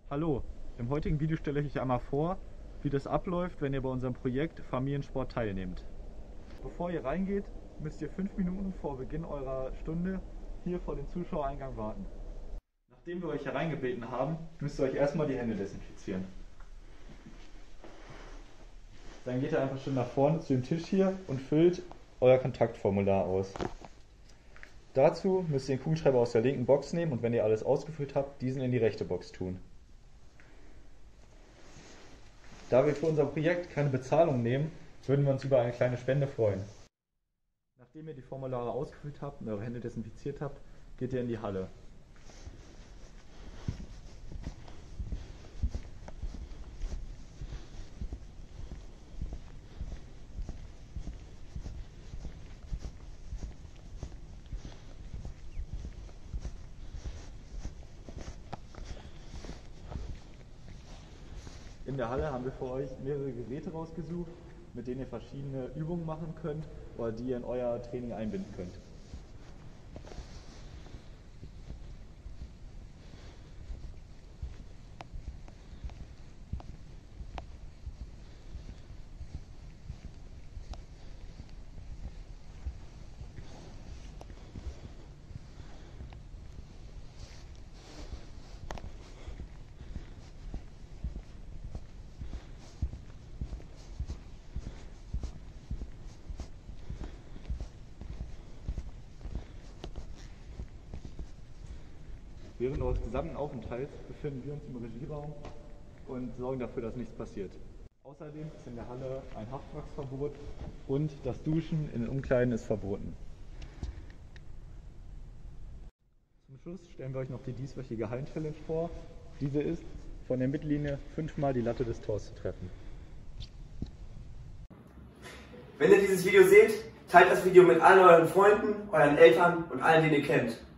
Hallo, im heutigen Video stelle ich euch einmal vor, wie das abläuft, wenn ihr bei unserem Projekt Familiensport teilnehmt. Bevor ihr reingeht, müsst ihr 5 Minuten vor Beginn eurer Stunde hier vor dem Zuschauereingang warten. Nachdem wir euch hereingebeten haben, müsst ihr euch erstmal die Hände desinfizieren. Dann geht ihr einfach schön nach vorne zu dem Tisch hier und füllt euer Kontaktformular aus. Dazu müsst ihr den Kugelschreiber aus der linken Box nehmen und wenn ihr alles ausgefüllt habt, diesen in die rechte Box tun. Da wir für unser Projekt keine Bezahlung nehmen, würden wir uns über eine kleine Spende freuen. Nachdem ihr die Formulare ausgefüllt habt und eure Hände desinfiziert habt, geht ihr in die Halle. In der Halle haben wir für euch mehrere Geräte rausgesucht, mit denen ihr verschiedene Übungen machen könnt oder die ihr in euer Training einbinden könnt. Während eures gesamten Aufenthalts befinden wir uns im Regieraum und sorgen dafür, dass nichts passiert. Außerdem ist in der Halle ein Haftwachsverbot und das Duschen in den Umkleiden ist verboten. Zum Schluss stellen wir euch noch die dieswöchige Hallen-Challenge vor. Diese ist, von der Mittellinie 5-mal die Latte des Tors zu treffen. Wenn ihr dieses Video seht, teilt das Video mit allen euren Freunden, euren Eltern und allen, den ihr kennt.